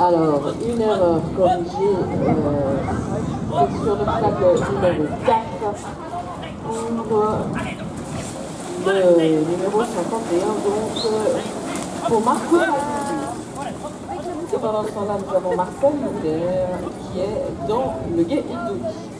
Alors, une erreur corrigée, c'est sur le plaque numéro 4 pour le numéro 51, donc pour Marcel. Et pendant ce temps-là, nous avons Marcel Muller qui est dans le Gué Hindou.